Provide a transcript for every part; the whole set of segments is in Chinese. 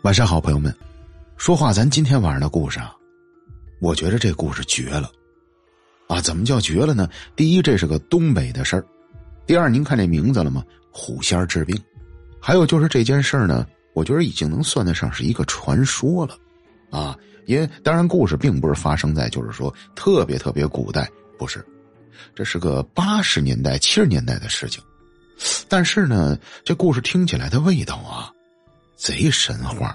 晚上好，朋友们。说话咱今天晚上的故事啊，我觉得这故事绝了啊！怎么叫绝了呢？第一，这是个东北的事儿；第二，您看这名字了吗？虎仙治病。还有就是这件事儿呢，我觉得已经能算得上是一个传说了啊！因为当然故事并不是发生在就是说特别古代，不是，这是个80年代70年代的事情。但是呢，这故事听起来的味道啊，贼神话。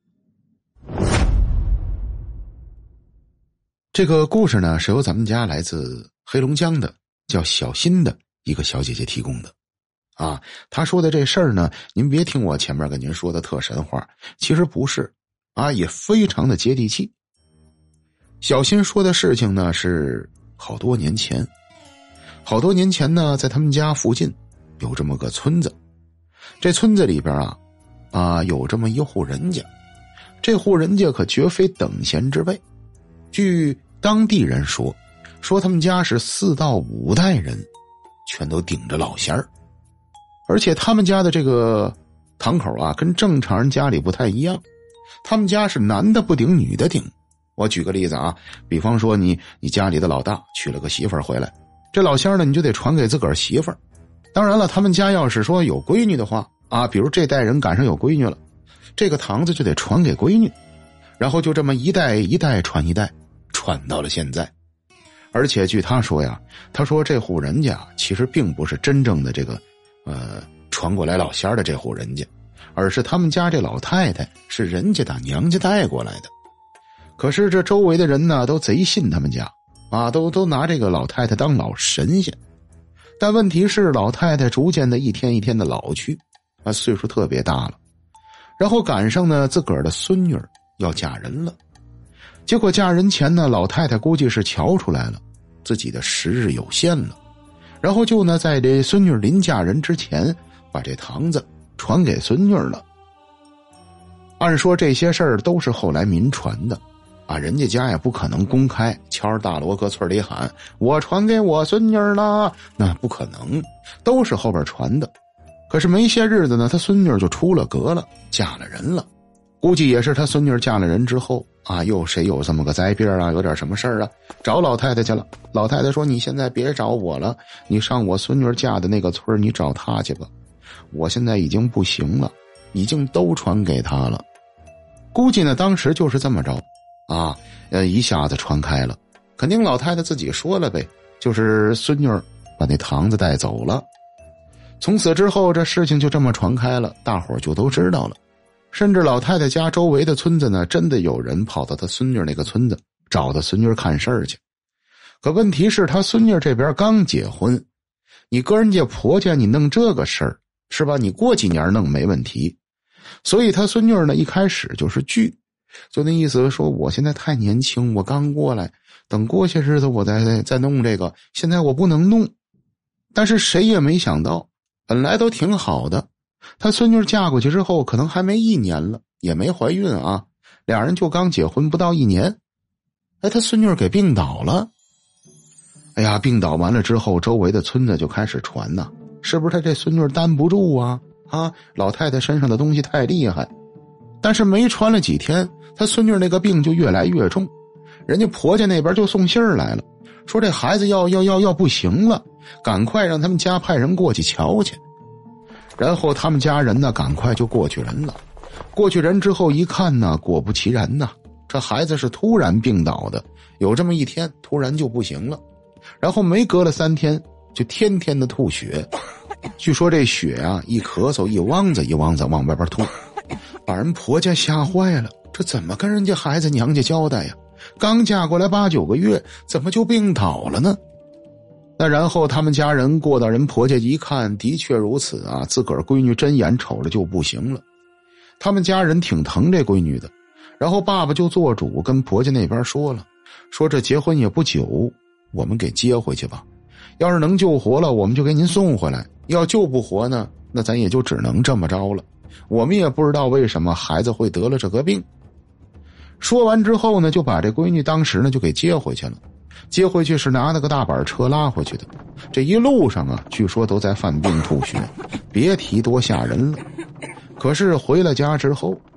这个故事呢，是由咱们家来自黑龙江的叫小新的一个小姐姐提供的啊。她说的这事儿呢，您别听我前面跟您说的特神话，其实不是啊，也非常的接地气。小新说的事情呢，是好多年前呢，在他们家附近有这么个村子，这村子里边有这么一户人家，这户人家可绝非等闲之辈。据当地人说他们家是4到5代人全都顶着老仙儿，而且他们家的这个堂口啊，跟正常人家里不太一样，他们家是男的不顶女的顶。我举个例子啊，比方说你家里的老大娶了个媳妇儿回来，这老仙儿呢你就得传给自个儿媳妇儿。当然了，他们家要是说有闺女的话啊，比如这代人赶上有闺女了，这个堂子就得传给闺女，然后就这么一代一代传一代，传到了现在。而且据他说呀，他说这户人家其实并不是真正的这个传过来老仙儿的这户人家，而是他们家这老太太是人家打娘家带过来的。可是这周围的人呢都贼信他们家啊，都拿这个老太太当老神仙。但问题是老太太逐渐的一天一天的老去啊，岁数特别大了，然后赶上呢自个儿的孙女要嫁人了。结果嫁人前呢，老太太估计是瞧出来了自己的时日有限了，然后就呢在这孙女临嫁人之前把这堂子传给孙女了。按说这些事儿都是后来民传的啊，人家家也不可能公开敲着大锣搁村里喊我传给我孙女了，那不可能，都是后边传的。可是没些日子呢，他孙女就出了阁了，嫁了人了。估计也是他孙女嫁了人之后啊，又谁有这么个灾病啊，有点什么事儿啊，找老太太去了。老太太说你现在别找我了，你上我孙女嫁的那个村你找她去吧，我现在已经不行了，已经都传给她了。估计呢当时就是这么着啊，一下子传开了。肯定老太太自己说了呗，就是孙女把那堂子带走了。从此之后这事情就这么传开了，大伙儿就都知道了。甚至老太太家周围的村子呢，真的有人跑到她孙女那个村子找她孙女看事儿去。可问题是她孙女这边刚结婚，你跟人家婆家你弄这个事儿是吧，你过几年弄没问题。所以她孙女呢一开始就是拒，就那意思说我现在太年轻，我刚过来，等过些日子我再弄这个，现在我不能弄。但是谁也没想到，本来都挺好的，他孙女嫁过去之后可能还没1年了，也没怀孕啊，俩人就刚结婚不到1年，他孙女给病倒了。哎呀，病倒完了之后，周围的村子就开始传呐，是不是他这孙女担不住啊？老太太身上的东西太厉害。但是没传了几天，他孙女那个病就越来越重，人家婆家那边就送信儿来了，说这孩子要不行了，赶快让他们家派人过去瞧去。然后他们家人呢赶快就过去人了，过去人之后一看呢，果不其然呢，这孩子是突然病倒的，有这么一天突然就不行了，然后没隔了3天就天天的吐血。据说这血啊一咳嗽一汪子一汪子往外边吐，把人婆家吓坏了，这怎么跟人家孩子娘家交代呀？刚嫁过来8、9个月，怎么就病倒了呢？那然后他们家人过到人婆家一看，的确如此啊，自个儿闺女真眼瞅着就不行了。他们家人挺疼这闺女的，然后爸爸就做主跟婆家那边说了，说这结婚也不久，我们给接回去吧，要是能救活了我们就给您送回来，要救不活呢，那咱也就只能这么着了，我们也不知道为什么孩子会得了这个病。说完之后呢，就把这闺女当时呢就给接回去了。接回去是拿那个大板车拉回去的，这一路上啊，据说都在犯病吐血，别提多吓人了。可是回了家之后，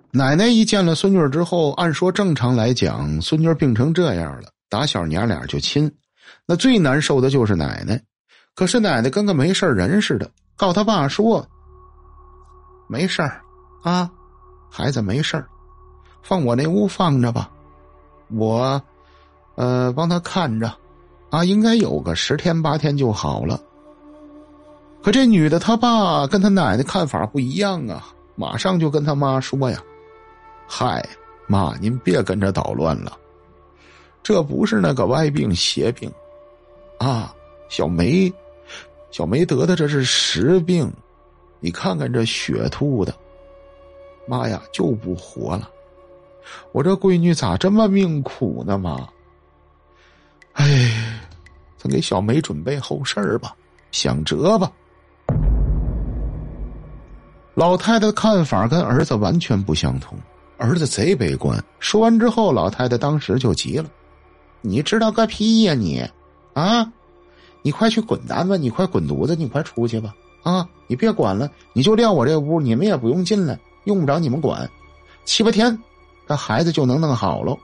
奶奶一见了孙女之后，按说正常来讲，孙女病成这样了，打小娘俩就亲，那最难受的就是奶奶。可是奶奶跟个没事人似的，告他爸说：“没事儿啊，孩子没事儿，放我那屋放着吧，我帮他看着啊，应该有个10天8天就好了。”可这女的她爸跟她奶奶看法不一样啊，马上就跟他妈说呀：“嗨，妈，您别跟着捣乱了，这不是那个歪病邪病啊，小梅得的这是实病，你看看这血吐的，妈呀，就不活了，我这闺女咋这么命苦呢妈？哎，咱给小梅准备后事吧，想辙吧。”老太太的看法跟儿子完全不相同，儿子贼悲观。说完之后，老太太当时就急了：“你知道个屁呀你啊！你快去滚蛋吧，你快滚犊子，你快出去吧啊！你别管了，你就撂我这屋，你们也不用进来，用不着你们管。7、8天，这孩子就能弄好了。”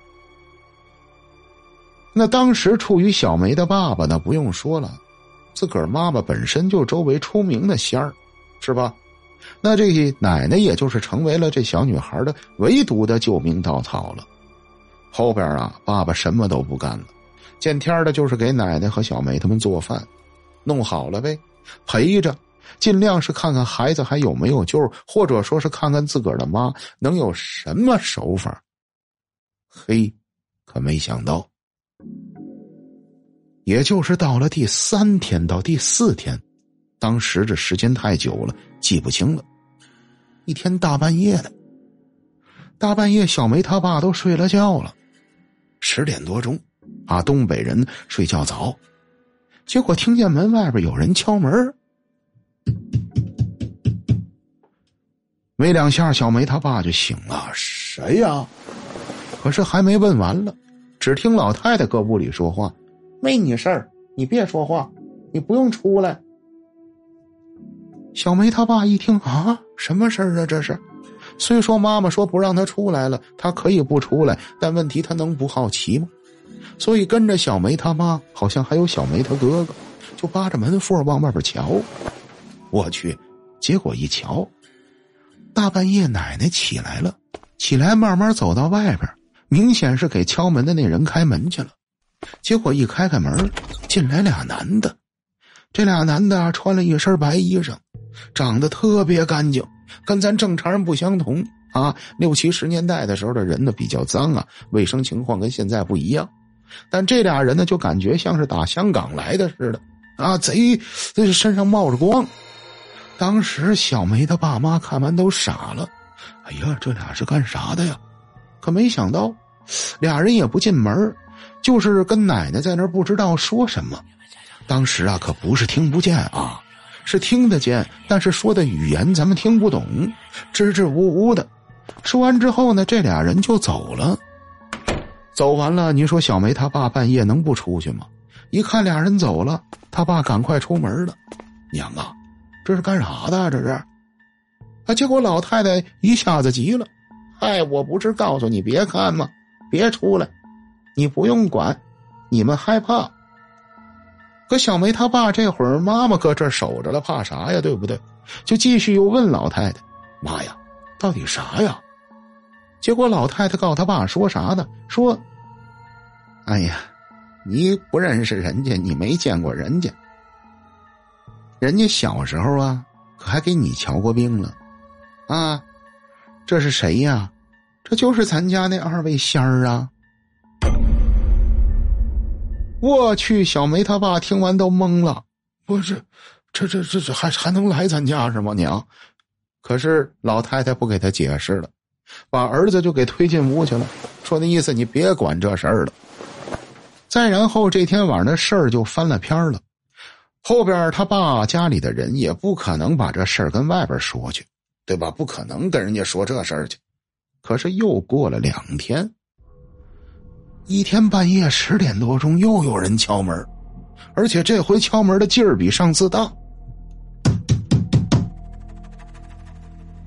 那当时处于小梅的爸爸呢，不用说了，自个儿妈妈本身就周围出名的仙儿，是吧？那这奶奶也就是成为了这小女孩的唯独的救命稻草了。后边啊，爸爸什么都不干了，见天的就是给奶奶和小梅他们做饭，弄好了呗，陪着，尽量是看看孩子还有没有救，或者说是看看自个儿的妈能有什么手法。嘿，可没想到，也就是到了第3天到第4天，当时这时间太久了，记不清了。一天大半夜的，小梅她爸都睡了觉了，10点多钟啊，东北人睡觉早，结果听见门外边有人敲门，没2下，小梅她爸就醒了：“谁呀？”可是还没问完了，只听老太太搁屋里说话：“没你事儿，你别说话，你不用出来。”小梅她爸一听啊，什么事儿啊这是？虽说妈妈说不让他出来了，他可以不出来，但问题他能不好奇吗？所以跟着小梅他妈，好像还有小梅他哥哥，就扒着门缝往外边瞧。我去，结果一瞧，大半夜奶奶起来了，起来慢慢走到外边，明显是给敲门的那人开门去了。结果一开门，进来俩男的，这俩男的穿了一身白衣裳，长得特别干净，跟咱正常人不相同啊。60、70年代的时候的人呢比较脏啊，卫生情况跟现在不一样。但这俩人呢就感觉像是打香港来的似的啊，贼身上冒着光。当时小梅的爸妈看完都傻了，哎呀，这俩是干啥的呀？可没想到，俩人也不进门，就是跟奶奶在那儿不知道说什么。当时啊，可不是听不见啊，是听得见，但是说的语言咱们听不懂，支支吾吾的。说完之后呢，这俩人就走了。走完了，你说小梅他爸半夜能不出去吗？一看俩人走了，他爸赶快出门了。娘啊，这是干啥的这是？啊，结果老太太一下子急了，哎，我不是告诉你别看吗？别出来，你不用管，你们害怕。可小梅他爸这会儿妈妈搁这儿守着了，怕啥呀，对不对？就继续又问老太太：“妈呀，到底啥呀？”结果老太太告他爸说啥呢？说：“哎呀，你不认识人家，你没见过人家。人家小时候啊，可还给你瞧过病了。啊，这是谁呀？这就是咱家那2位仙儿啊。”我去，小梅他爸听完都懵了，不是，这还能来咱家是吗娘？可是老太太不给他解释了，把儿子就给推进屋去了，说那意思你别管这事儿了。再然后这天晚上的事儿就翻了篇了，后边他爸家里的人也不可能把这事儿跟外边说去，对吧？不可能跟人家说这事儿去。可是又过了2天，一天半夜10点多钟又有人敲门，而且这回敲门的劲儿比上次大。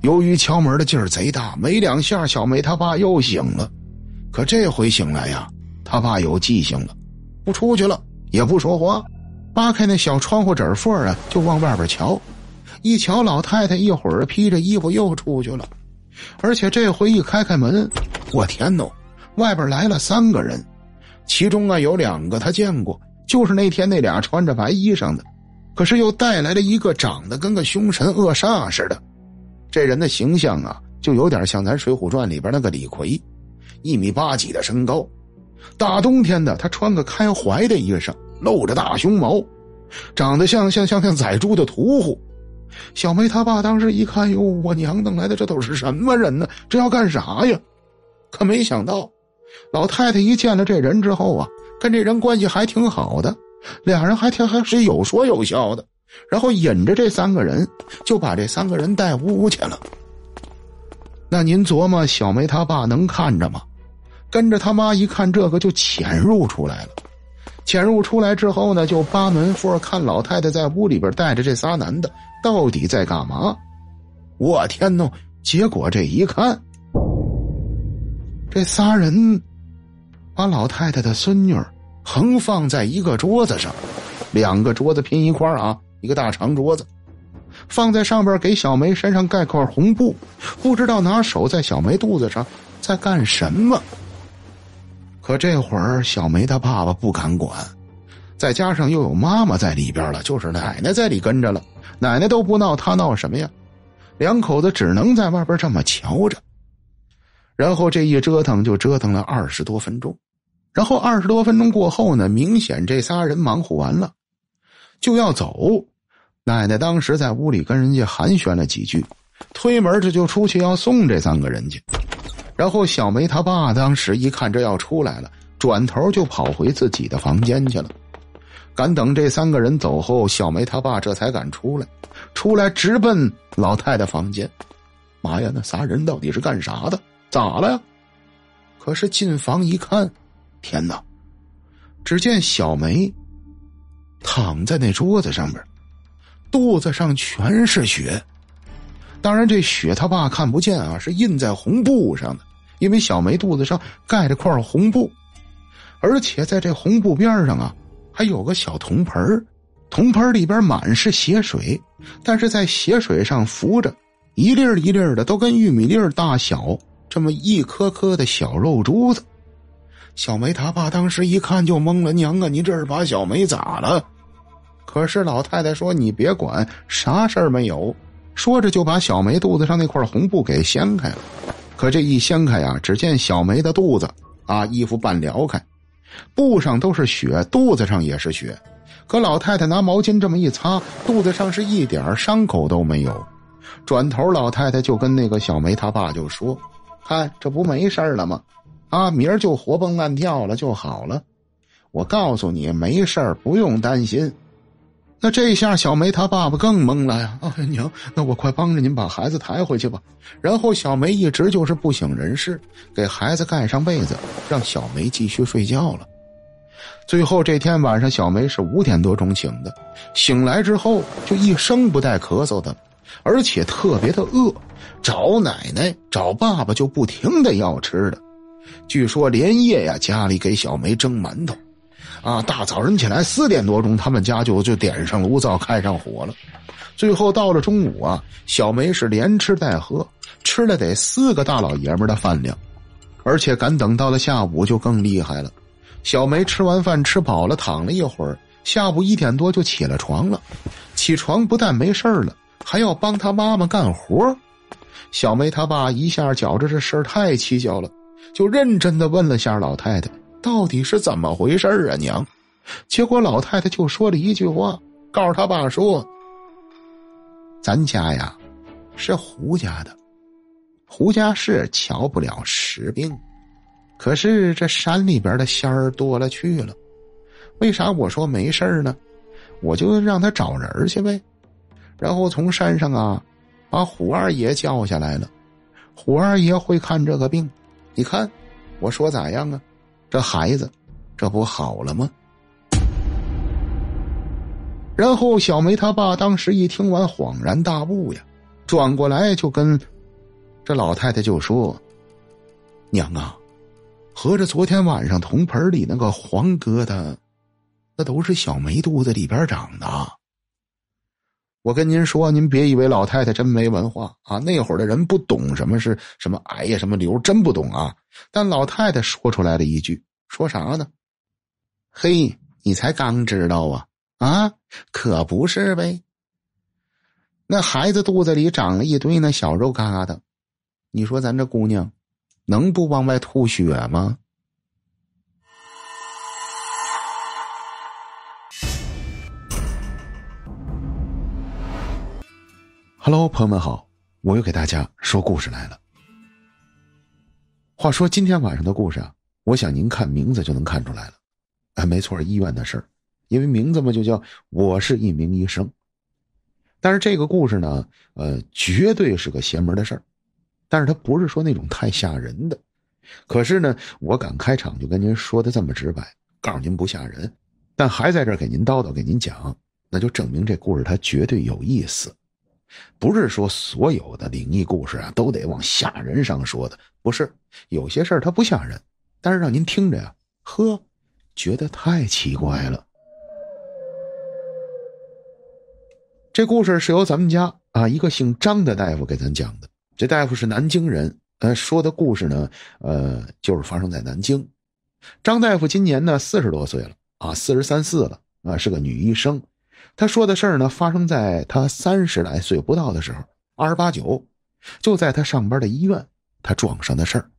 由于敲门的劲儿贼大，没2下小梅他爸又醒了。可这回醒来呀，他爸有记性了，不出去了，也不说话，扒开那小窗户纸缝啊，就往外边瞧。一瞧老太太一会儿披着衣服又出去了，而且这回一开门，我天哪，外边来了3个人，其中啊有2个他见过，就是那天那俩穿着白衣裳的，可是又带来了一个长得跟个凶神恶煞似的。这人的形象啊，就有点像咱《水浒传》里边那个李逵，1.8米几的身高，大冬天的他穿个开怀的衣裳，露着大胸毛，长得像宰猪的屠户。小梅他爸当时一看，哟，我娘弄来的这都是什么人呢？这要干啥呀？可没想到老太太一见了这人之后啊，跟这人关系还挺好的，俩人还是有说有笑的，然后引着这3个人就把这3个人带屋去了。那您琢磨小梅他爸能看着吗？跟着他妈一看这个就潜入出来了。潜入出来之后呢，就扒门缝看老太太在屋里边带着这仨男的到底在干嘛。我天哪，结果这一看，这仨人把老太太的孙女横放在一个桌子上，2个桌子拼一块啊，一个大长桌子，放在上边给小梅身上盖块红布，不知道拿手在小梅肚子上在干什么。可这会儿小梅她爸爸不敢管，再加上又有妈妈在里边了，就是奶奶在里跟着了，奶奶都不闹，他闹什么呀？2口子只能在外边这么瞧着。然后这一折腾就折腾了20多分钟，然后20多分钟过后呢，明显这仨人忙活完了就要走。奶奶当时在屋里跟人家寒暄了几句，推门这就出去要送这3个人去。然后小梅他爸当时一看这要出来了，转头就跑回自己的房间去了。赶等这3个人走后，小梅他爸这才敢出来直奔老太太房间。妈呀，那仨人到底是干啥的？咋了呀？可是进房一看，天哪，只见小梅躺在那桌子上边，肚子上全是血。当然这血他爸看不见啊，是印在红布上的，因为小梅肚子上盖着块红布，而且在这红布边上啊还有个小铜盆，铜盆里边满是血水，但是在血水上浮着一粒一粒的都跟玉米粒大小这么一颗颗的小肉珠子。小梅他爸当时一看就懵了，娘啊，你这是把小梅咋了？可是老太太说你别管，啥事儿没有，说着就把小梅肚子上那块红布给掀开了。可这一掀开啊，只见小梅的肚子啊，衣服半撩开，布上都是血，肚子上也是血。可老太太拿毛巾这么一擦，肚子上是一点伤口都没有。转头老太太就跟那个小梅她爸就说，看这不没事了吗？啊，明儿就活蹦乱跳了就好了。我告诉你没事儿，不用担心。那这下小梅她爸爸更懵了呀！哎娘，那我快帮着您把孩子抬回去吧。然后小梅一直就是不省人事，给孩子盖上被子，让小梅继续睡觉了。最后这天晚上小梅是5点多钟醒的，醒来之后就一声不带咳嗽的，而且特别的饿，找奶奶找爸爸就不停的要吃的。据说连夜呀家里给小梅蒸馒头啊，大早晨起来4点多钟他们家就点上炉灶开上火了。最后到了中午啊，小梅是连吃带喝，吃了得4个大老爷们的饭量。而且赶等到了下午就更厉害了，小梅吃完饭吃饱了躺了一会儿，下午1点多就起了床了。起床不但没事了，还要帮她妈妈干活。小梅她爸一下觉着这事儿太蹊跷了，就认真的问了下老太太到底是怎么回事啊娘。结果老太太就说了一句话，告诉他爸说，咱家呀是胡家的，胡家是瞧不了实病，可是这山里边的仙儿多了去了。为啥我说没事呢？我就让他找人去呗。然后从山上啊把虎二爷叫下来了，虎二爷会看这个病，你看我说咋样啊？这孩子这不好了吗？然后小梅他爸当时一听完恍然大悟呀，转过来就跟这老太太就说：“娘啊，合着昨天晚上铜盆里那个黄疙瘩，那都是小梅肚子里边长的。”我跟您说，您别以为老太太真没文化啊，那会儿的人不懂什么是什么癌呀，什么瘤，真不懂啊。但老太太说出来了一句，说啥呢？嘿，你才刚知道啊？啊，可不是呗。那孩子肚子里长了一堆那小肉疙瘩，你说咱这姑娘能不往外吐血吗？Hello， 朋友们好，我又给大家说故事来了。话说今天晚上的故事啊，我想您看名字就能看出来了。没错，医院的事儿，因为名字嘛就叫我是一名医生。但是这个故事呢，绝对是个邪门的事儿，但是它不是说那种太吓人的。可是呢，我敢开场就跟您说的这么直白，告诉您不吓人，但还在这儿给您叨叨给您讲，那就证明这故事它绝对有意思。不是说所有的灵异故事啊都得往吓人上说的，不是，有些事儿它不吓人，但是让您听着呀，觉得太奇怪了。这故事是由咱们家啊一个姓张的大夫给咱讲的。这大夫是南京人，说的故事呢，就是发生在南京。张大夫今年呢40多岁了啊，43、4了啊，是个女医生。他说的事儿呢，发生在他30来岁不到的时候，28、9，就在他上班的医院，他撞上的事儿。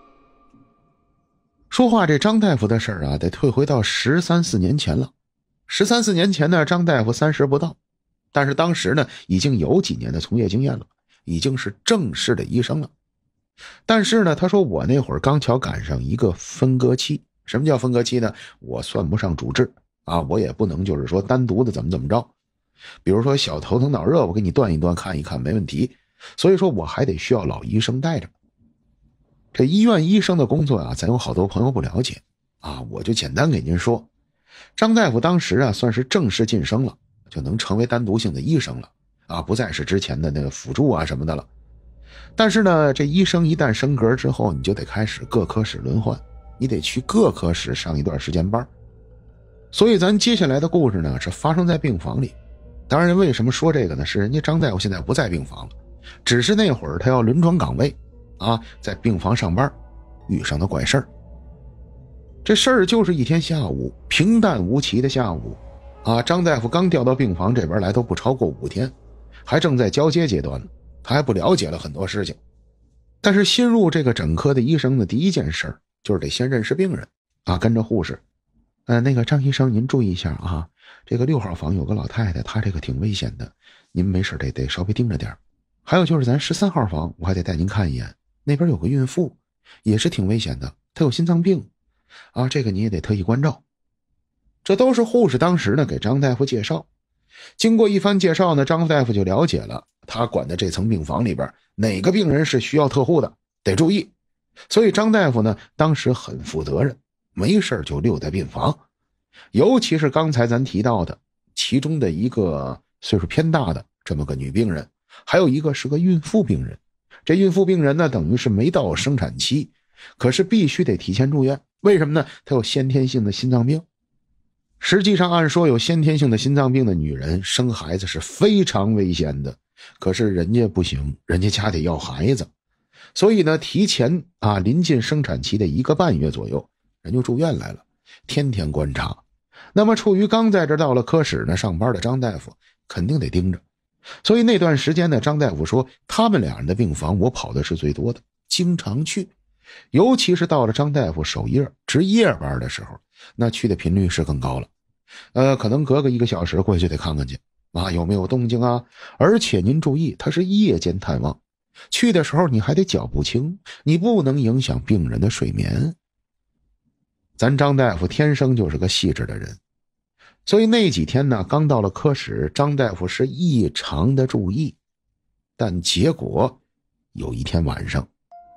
说话这张大夫的事儿啊，得退回到13、14年前了。13、14年前呢，张大夫30不到。但是当时呢，已经有几年的从业经验了，已经是正式的医生了。但是呢，他说我那会儿刚巧赶上一个分割期。什么叫分割期呢？我算不上主治啊，我也不能就是说单独的怎么着。比如说小头疼脑热，我给你断一断看一看没问题。所以说我还得需要老医生带着。这医院医生的工作啊，咱有好多朋友不了解啊，我就简单给您说。张大夫当时啊，算是正式晋升了。就能成为单独性的医生了啊，不再是之前的那个辅助啊什么的了。但是呢，这医生一旦升格之后，你就得开始各科室轮换，你得去各科室上一段时间班。所以咱接下来的故事呢，是发生在病房里。当然为什么说这个呢，是人家张大夫现在不在病房了，只是那会儿他要轮转岗位啊，在病房上班遇上的怪事儿。这事儿就是一天下午，平淡无奇的下午啊，张大夫刚调到病房这边来都不超过5天，还正在交接阶段呢，他还不了解了很多事情。但是新入这个整科的医生的第一件事就是得先认识病人啊，跟着护士，那个张医生您注意一下啊，这个6号房有个老太太，她这个挺危险的，您没事得稍微盯着点。还有就是咱13号房，我还得带您看一眼，那边有个孕妇，也是挺危险的，她有心脏病啊，这个你也得特意关照。这都是护士当时呢给张大夫介绍。经过一番介绍呢，张大夫就了解了他管的这层病房里边哪个病人是需要特护的，得注意。所以张大夫呢当时很负责任，没事就溜在病房。尤其是刚才咱提到的其中的一个岁数偏大的这么个女病人，还有一个是个孕妇病人。这孕妇病人呢等于是没到生产期，可是必须得提前住院。为什么呢？她有先天性的心脏病。实际上按说有先天性的心脏病的女人生孩子是非常危险的，可是人家不行，人家家得要孩子。所以呢提前啊临近生产期的1个半月左右，人就住院来了，天天观察。那么处于刚在这到了科室呢上班的张大夫肯定得盯着。所以那段时间呢，张大夫说他们俩人的病房我跑的是最多的，经常去。尤其是到了张大夫守夜值夜班的时候，那去的频率是更高了。可能隔个1个小时过去得看看去啊，有没有动静啊。而且您注意，他是夜间探望，去的时候你还得脚步轻，你不能影响病人的睡眠。咱张大夫天生就是个细致的人，所以那几天呢，刚到了科室，张大夫是异常的注意。但结果有一天晚上，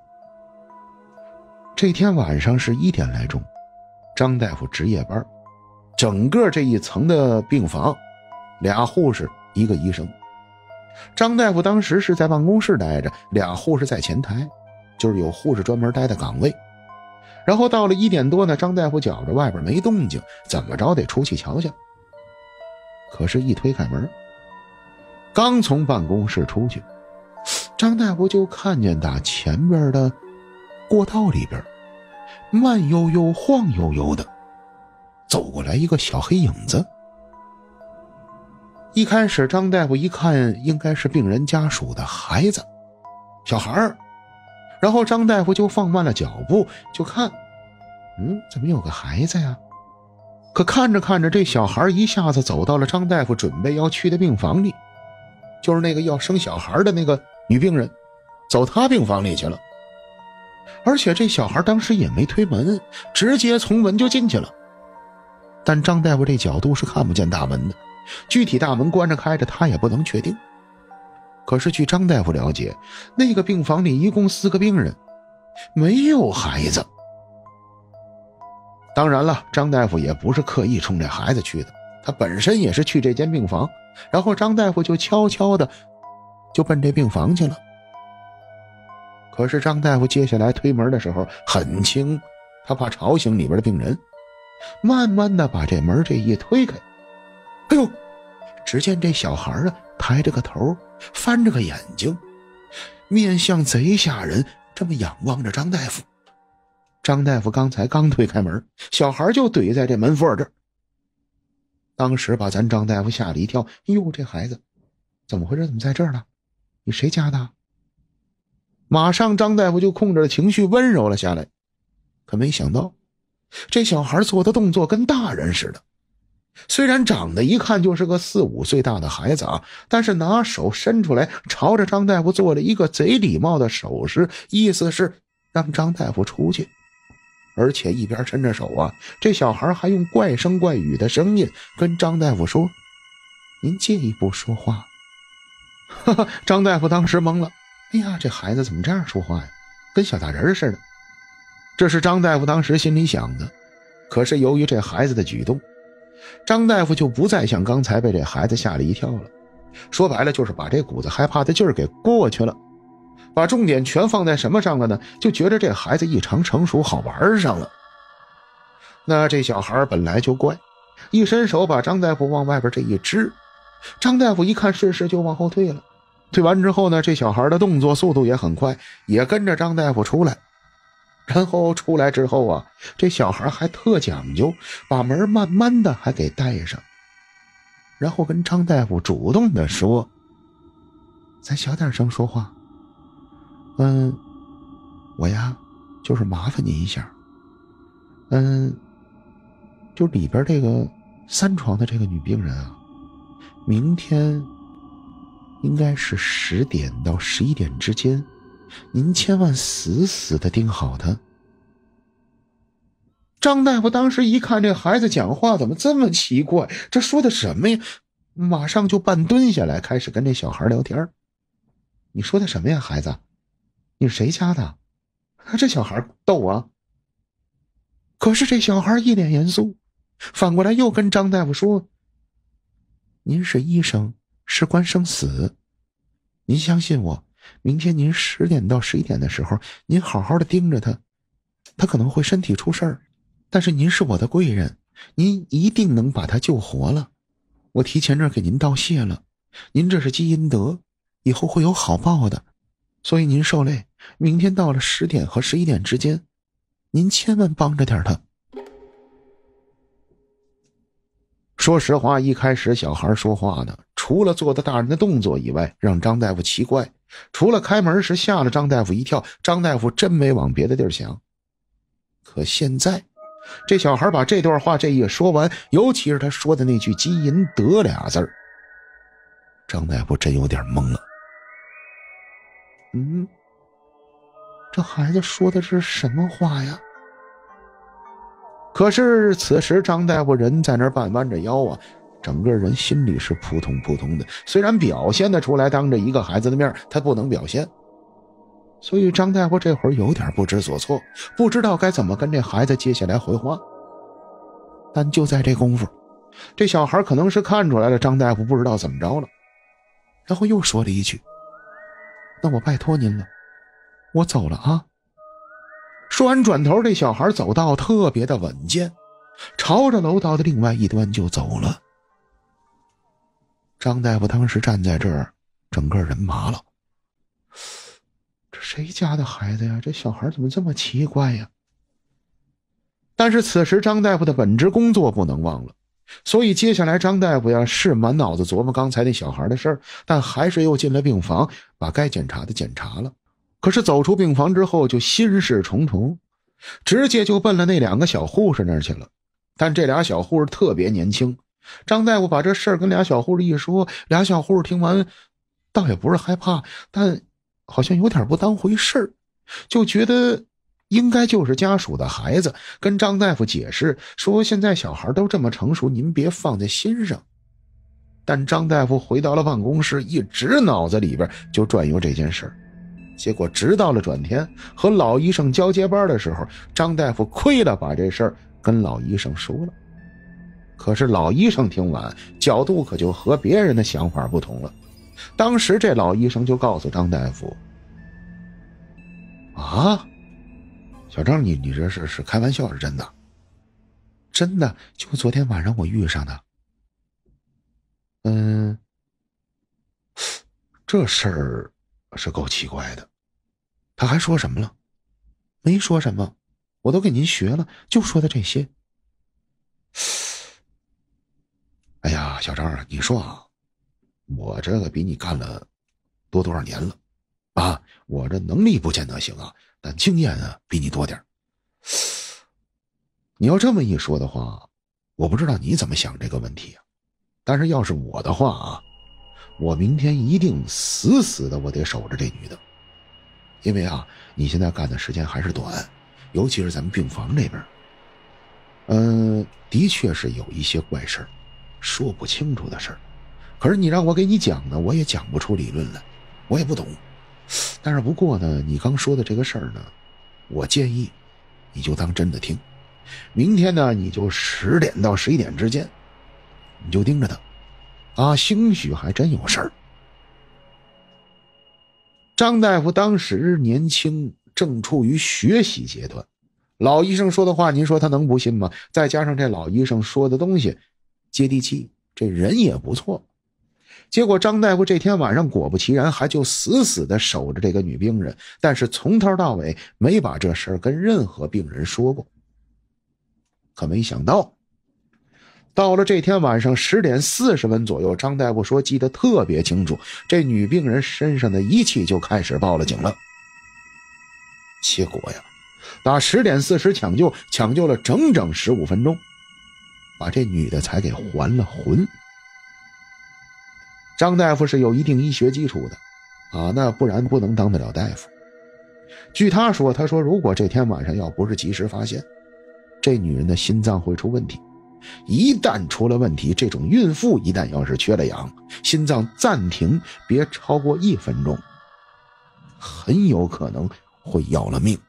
这天晚上是1点来钟，张大夫值夜班，整个这一层的病房，俩护士一个医生。 张大夫当时是在办公室待着，俩护士在前台，就是有护士专门待的岗位。然后到了1点多呢，张大夫觉着外边没动静，怎么着得出去瞧瞧。可是一推开门，刚从办公室出去，张大夫就看见打前边的过道里边慢悠悠晃悠悠的走过来一个小黑影子。一开始张大夫一看，应该是病人家属的孩子，小孩儿。然后张大夫就放慢了脚步，就看，怎么有个孩子呀？可看着看着，这小孩一下子走到了张大夫准备要去的病房里，就是那个要生小孩的那个女病人，走她病房里去了。而且这小孩当时也没推门，直接从门就进去了。但张大夫这角度是看不见大门的，具体大门关着开着他也不能确定。可是据张大夫了解，那个病房里一共4个病人，没有孩子。当然了，张大夫也不是刻意冲这孩子去的，他本身也是去这间病房，然后张大夫就悄悄的就奔这病房去了。可是张大夫接下来推门的时候很轻，他怕吵醒里边的病人，慢慢的把这门这一推开，哎呦，只见这小孩抬着个头，翻着个眼睛，面相贼吓人，这么仰望着张大夫。张大夫刚才刚推开门，小孩就怼在这门缝这儿。当时把咱张大夫吓了一跳，哟，这孩子怎么回事？怎么在这儿了？你谁家的？马上张大夫就控制了情绪，温柔了下来。可没想到这小孩做的动作跟大人似的，虽然长得一看就是个4、5岁大的孩子啊，但是拿手伸出来，朝着张大夫做了一个贼礼貌的手势，意思是让张大夫出去。而且一边伸着手啊，这小孩还用怪声怪语的声音跟张大夫说：“您借一步说话。”哈哈，张大夫当时懵了，哎呀，这孩子怎么这样说话呀？跟小大人似的。这是张大夫当时心里想的。可是由于这孩子的举动，张大夫就不再像刚才被这孩子吓了一跳了，说白了就是把这股子害怕的劲儿给过去了，把重点全放在什么上了呢？就觉得这孩子异常成熟，好玩上了。那这小孩本来就怪，一伸手把张大夫往外边这一支，张大夫一看是就往后退了。退完之后呢，这小孩的动作速度也很快，也跟着张大夫出来。然后出来之后啊，这小孩还特讲究，把门慢慢的还给带上，然后跟张大夫主动的说：“咱小点声说话。我呀，就是麻烦你一下。就里边这个3床的这个女病人啊，明天应该是10点到11点之间，您千万死死的盯好她。”张大夫当时一看这孩子讲话怎么这么奇怪，这说的什么呀？马上就半蹲下来，开始跟这小孩聊天。你说的什么呀，孩子？你是谁家的？这小孩逗啊。可是这小孩一脸严肃，反过来又跟张大夫说：“您是医生，事关生死，您相信我，明天您10点到11点的时候，您好好的盯着他，他可能会身体出事儿，但是您是我的贵人，您一定能把他救活了。我提前这给您道谢了，您这是积阴德，以后会有好报的。所以您受累，明天到了10点和11点之间，您千万帮着点他。”说实话，一开始小孩说话呢，除了做的大人的动作以外，让张大夫奇怪，除了开门时吓了张大夫一跳，张大夫真没往别的地儿想。可现在这小孩把这段话这一说完，尤其是他说的那句积阴德俩字儿，张大夫真有点懵了。这孩子说的是什么话呀？可是此时张大夫人在那儿半弯着腰啊，整个人心里是扑通扑通的，虽然表现得出来当着一个孩子的面他不能表现，所以张大夫这会儿有点不知所措，不知道该怎么跟这孩子接下来回话。但就在这功夫，这小孩可能是看出来了张大夫不知道怎么着了， 然后又说了一句：“那我拜托您了，我走了啊。”说完转头，这小孩走道特别的稳健，朝着楼道的另外一端就走了。张大夫当时站在这儿，整个人麻了。这谁家的孩子呀？这小孩怎么这么奇怪呀？但是此时张大夫的本职工作不能忘了，所以接下来张大夫呀是满脑子琢磨刚才那小孩的事儿，但还是又进了病房，把该检查的检查了。可是走出病房之后就心事重重，直接就奔了那2个小护士那儿去了。但这俩小护士特别年轻，张大夫把这事儿跟俩小护士一说，俩小护士听完倒也不是害怕，但好像有点不当回事儿，就觉得应该就是家属的孩子，跟张大夫解释说现在小孩都这么成熟，您别放在心上。但张大夫回到了办公室，一直脑子里边就转悠这件事儿。结果直到了转天和老医生交接班的时候，张大夫亏了把这事儿跟老医生说了。可是老医生听完，角度可就和别人的想法不同了。当时这老医生就告诉张大夫：“啊，小张，你这是开玩笑是真的？真的，就昨天晚上我遇上的。这事儿是够奇怪的。他还说什么了？没说什么，我都给您学了，就说的这些。哎呀，小张，你说啊，我这个比你干了多少年了啊？我这能力不见得行啊，但经验啊比你多点。你要这么一说的话，我不知道你怎么想这个问题啊。但是要是我的话啊，我明天一定死死的我得守着这女的。因为啊，你现在干的时间还是短，尤其是咱们病房这边。的确是有一些怪事儿，说不清楚的事儿。可是你让我给你讲呢，我也讲不出理论来，我也不懂。但是不过呢，你刚说的这个事儿呢，我建议你就当真的听。明天呢，你就10点到11点之间，你就盯着他啊，兴许还真有事儿。张大夫当时年轻，正处于学习阶段，老医生说的话您说他能不信吗？再加上这老医生说的东西接地气，这人也不错。结果张大夫这天晚上果不其然还就死死地守着这个女病人，但是从头到尾没把这事儿跟任何病人说过。可没想到到了这天晚上10点40分左右，张大夫说记得特别清楚，这女病人身上的仪器就开始报了警了。结果呀，打10点40抢救了整整15分钟，把这女的才给还了魂。张大夫是有一定医学基础的啊，那不然不能当得了大夫。据他说如果这天晚上要不是及时发现，这女人的心脏会出问题。一旦出了问题，这种孕妇一旦要是缺了氧，心脏暂停别超过1分钟，很有可能会要了命。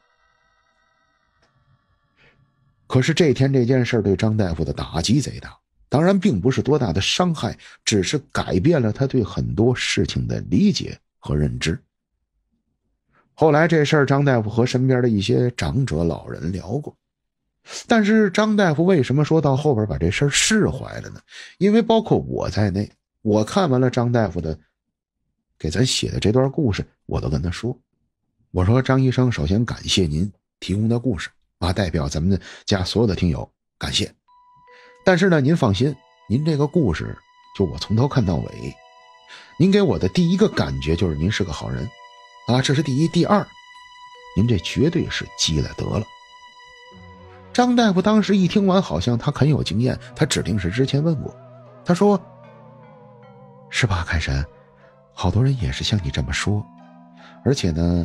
可是这天这件事对张大夫的打击贼大，当然并不是多大的伤害，只是改变了他对很多事情的理解和认知。后来这事儿张大夫和身边的一些长者老人聊过，但是张大夫为什么说到后边把这事儿释怀了呢？因为包括我在内，我看完了张大夫的给咱写的这段故事，我都跟他说，我说张医生，首先感谢您提供的故事啊，代表咱们家所有的听友感谢。但是呢，您放心，您这个故事就我从头看到尾，您给我的第一个感觉就是您是个好人啊，这是第一。第二，您这绝对是积了德了。张大夫当时一听完，好像他很有经验，他指定是之前问过。他说：“是吧，凯神？好多人也是像你这么说，而且呢，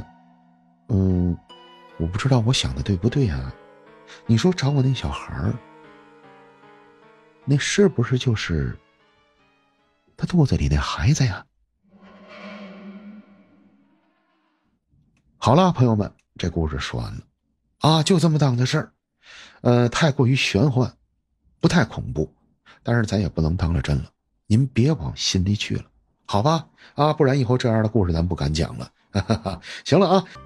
我不知道我想的对不对啊？你说找我那小孩儿，那是不是就是他肚子里那孩子呀？”好了，朋友们，这故事说完了啊，就这么档子事儿。太过于玄幻，不太恐怖，但是咱也不能当了真了，您别往心里去了好吧，啊，不然以后这样的故事咱不敢讲了。行了啊。